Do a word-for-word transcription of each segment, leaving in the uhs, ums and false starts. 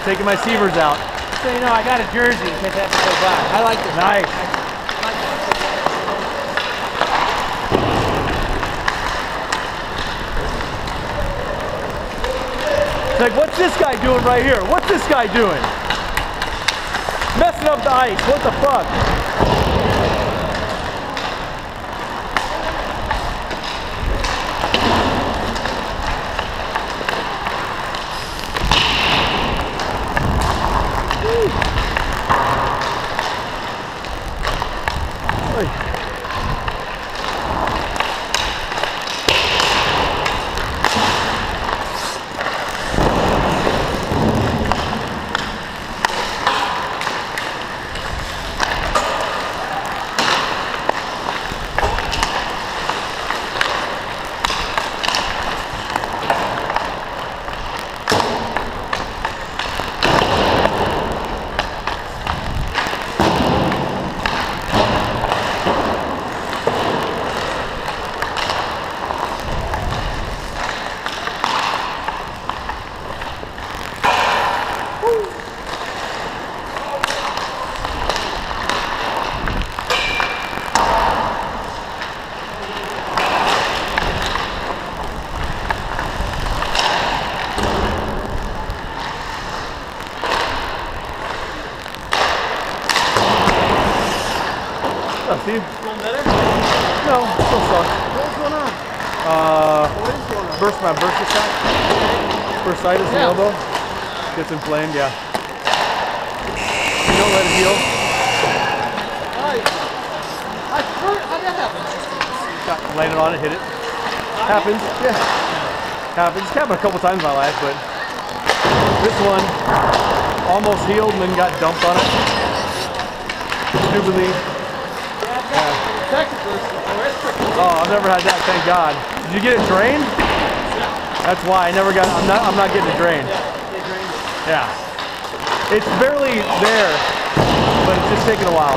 taking my Seavers out. So you know, I got a jersey in case I have to go by. I like this. Nice. It's like, what's this guy doing right here? What's this guy doing? Messing up the ice. What the fuck? Steve? Feeling better? No, still sucks. What's going on? Uh, What is going on? burst my bursa shot. Bursitis in the Yeah. elbow. Gets inflamed, yeah. You don't let it heal. I, I heard, how'd that happen? Got landed on it, hit it. Happens, yeah. Happens. It's happened a couple times in my life, but this one almost healed and then got dumped on it. Stupidly. Oh, I've never had that, thank God. Did you get it drained? That's why I never got, I'm not, I'm not getting it drained. Yeah. It's barely there, but it's just taking a while.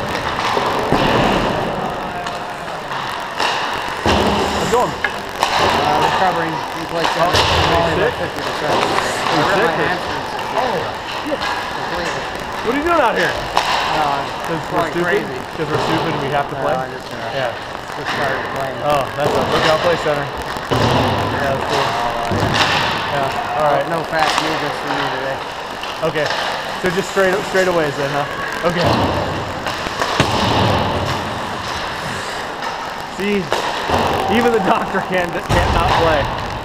How's it going? Uh, recovering. He's like that. Oh, sick? fifty percent. You sick? Oh, shit. What are you doing out here? No, I'm Because we're going stupid? crazy. Because we're stupid and we have to No, play? I just, uh, Yeah. just started playing. Oh, that's a Lookout Play Center. Yeah, that's cool. Yeah, alright. No fast movements for me today. Okay. So just straight straight aways then, huh? Okay. See, even the doctor can't can't not play.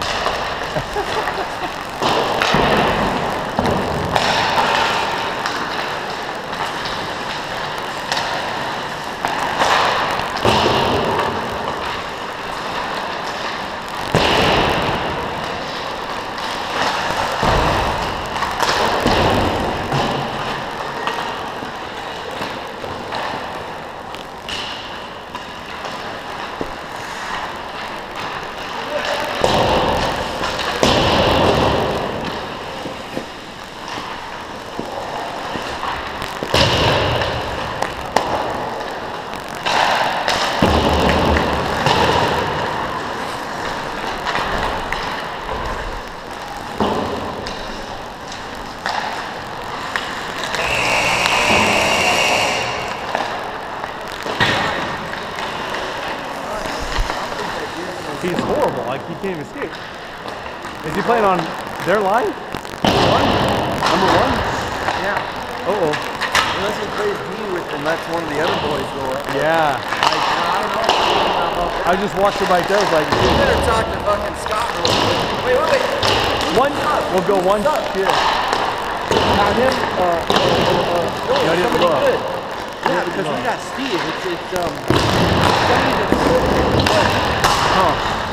He's horrible, like he can't even skate. Is he playing on their line? One? Number one? Yeah. Uh-oh. Unless he plays D with and lets one of the other boys go up. Yeah. Like, I don't know. I just watched him right there. I was like, You better talk to fucking Scott real quick. Wait, wait, wait. one, we'll go one. Yeah. Not him? Uh, uh, uh, no, No, I didn't somebody look. good. Yeah, because we got Steve. It's, it's um, somebody that's good. Huh.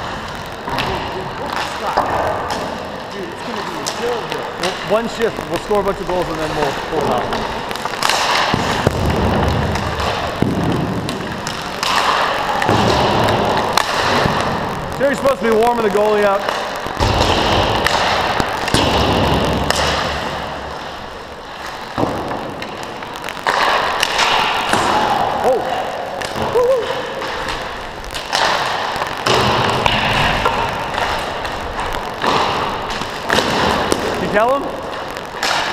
Scott. Dude, it's going to be a kill here. Well, one shift, we'll score a bunch of goals and then we'll pull them out. Terry's supposed to be warming the goalie up. Tell him?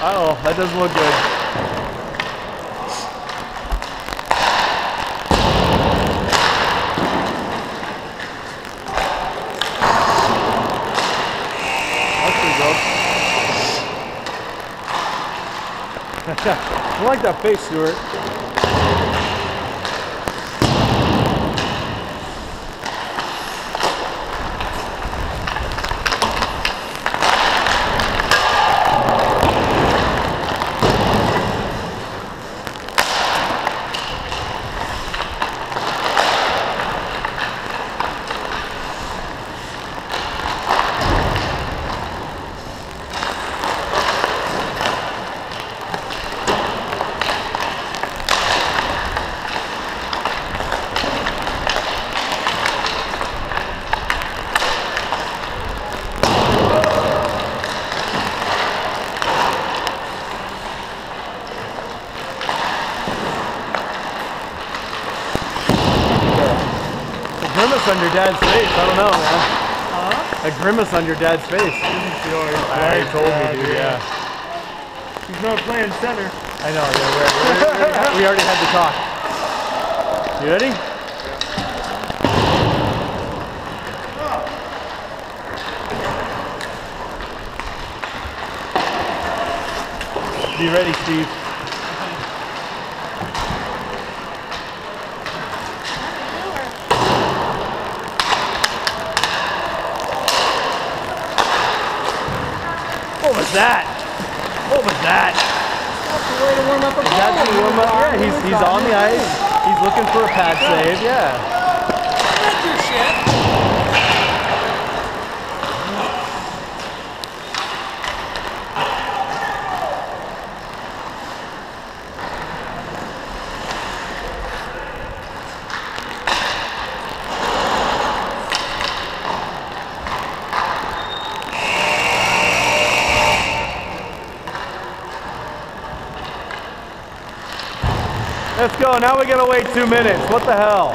Uh-oh, that doesn't look good. That's pretty good. I like that face, Stuart. Grimace on your dad's face. I don't know, man. Huh? A grimace on your dad's face. I told me, dude. Yeah. He's not playing center. I know. Yeah, we're, we're, we're, we already had the talk. You ready? Be ready, Steve. What was that? What was that? That's the way to warm up a Is that the warm up? Yeah, he's, he's on the ice. He's looking for a pad save, yeah. That's your shit. Let's go. Now we gotta wait two minutes. What the hell?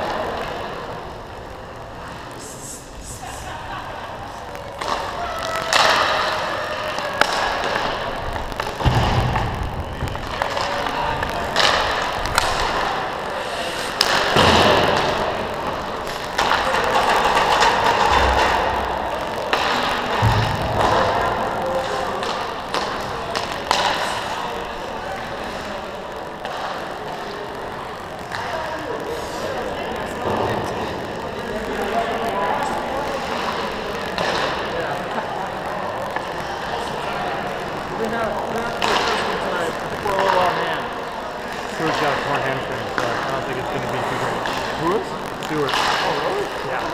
Stewart's got a torn hamstring, so I don't think it's going to be too great. Who is? Stewart. Oh, really? Yeah.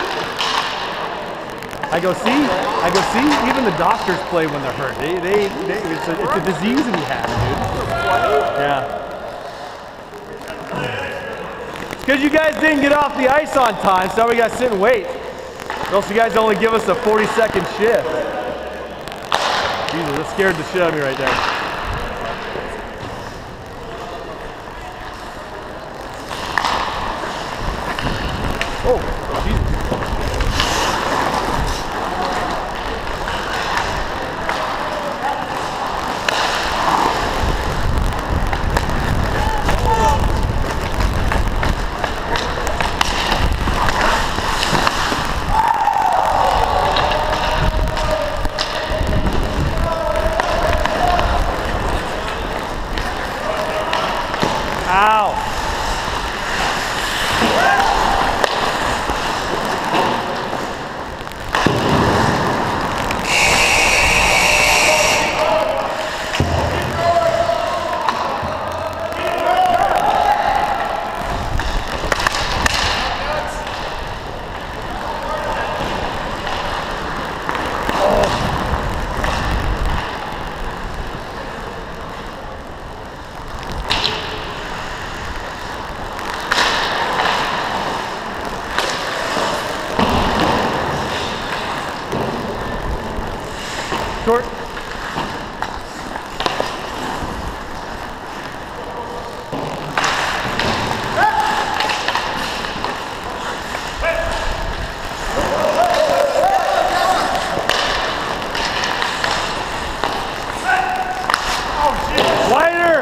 I go, see? I go, see? Even the doctors play when they're hurt. They, they, they it's, a, it's a disease we have, dude. Yeah. It's because you guys didn't get off the ice on time, so now we got to sit and wait. Or else you guys only give us a forty second shift. Jesus, that scared the shit out of me right there. Oh, Jesus. Ow. Wider.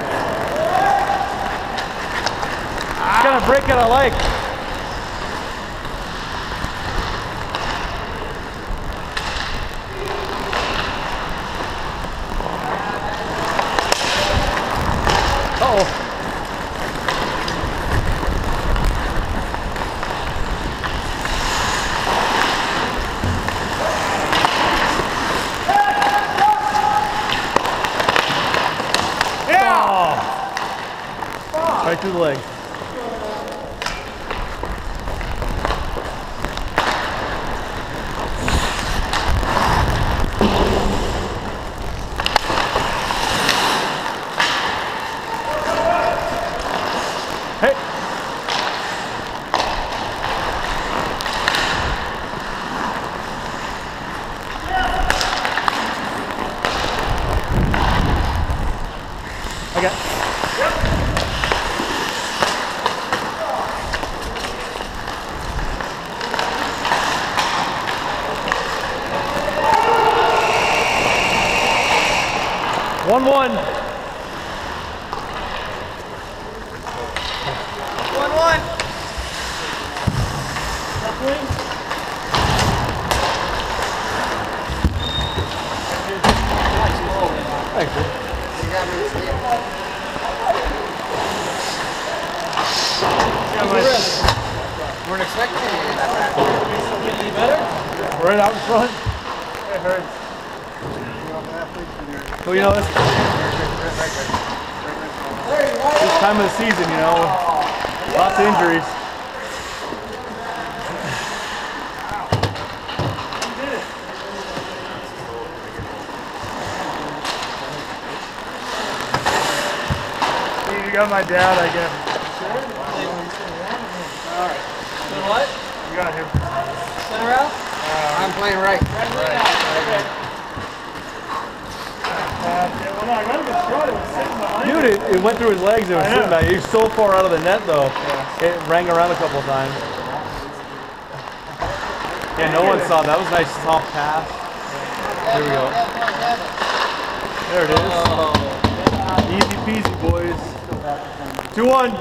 It's kind of break it I like. Uh-oh. Right through the leg. Hey. Okay. One one. One one. Thanks, dude. Weren't expecting you. Better? Right out in front. It hurts. Well, you know, this, this time of the season, you know, lots of injuries. You got my dad, I guess. Alright. So what? You got him. Center out? Uh, I'm playing right. Right. Uh, yeah, well, no, I got him a throw. It was sitting behind Dude, him. it, it went through his legs and it was I sitting know. back. He was so far out of the net, though. Yeah. It rang around a couple of times. Yeah, no one saw that. That was a nice soft pass. Here we go. There it is. Easy peasy, boys. two one.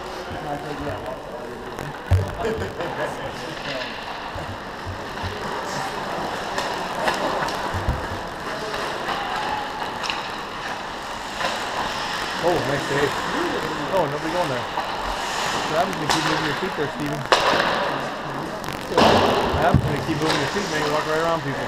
Oh, nice save. Oh, nobody going there. What happens when you keep moving your feet there, Steven? What happens when you keep moving your feet, man? You walk right around people.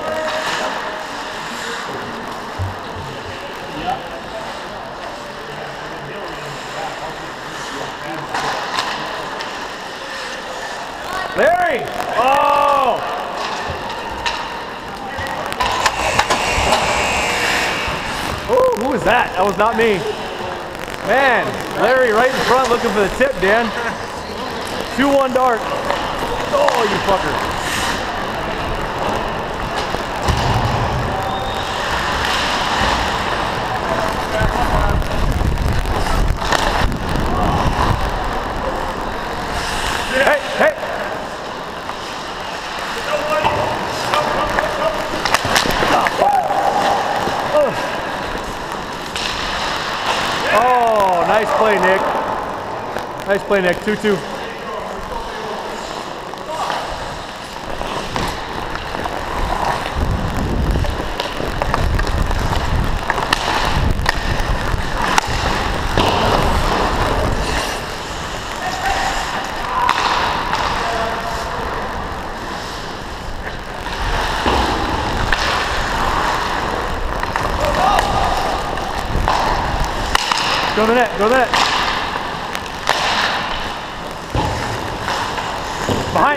Larry! Oh! Oh, who was that? That was not me. Man, Larry right in front looking for the tip, Dan. two one dart. Oh, you fucker. Hey, hey. Oh, nice play, Nick. Nice play, Nick. two two. Go to the net, go to the net. Behind.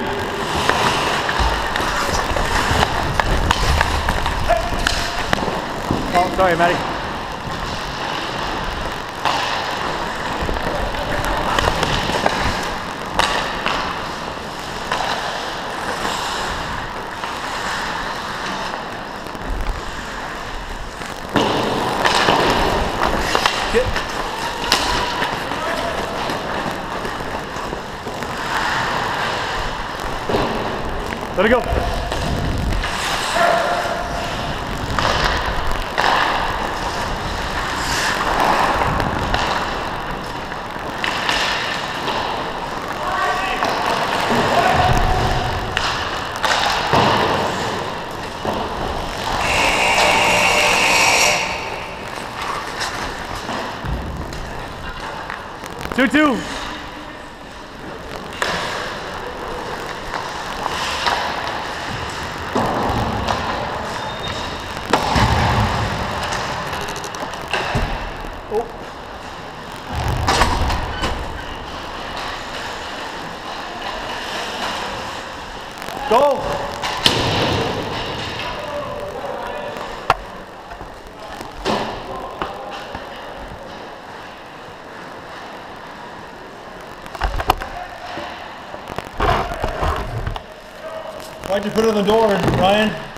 Oh, sorry, Matty. Get. Let it go. Two, two. Go! Why'd you put it on the door, Ryan?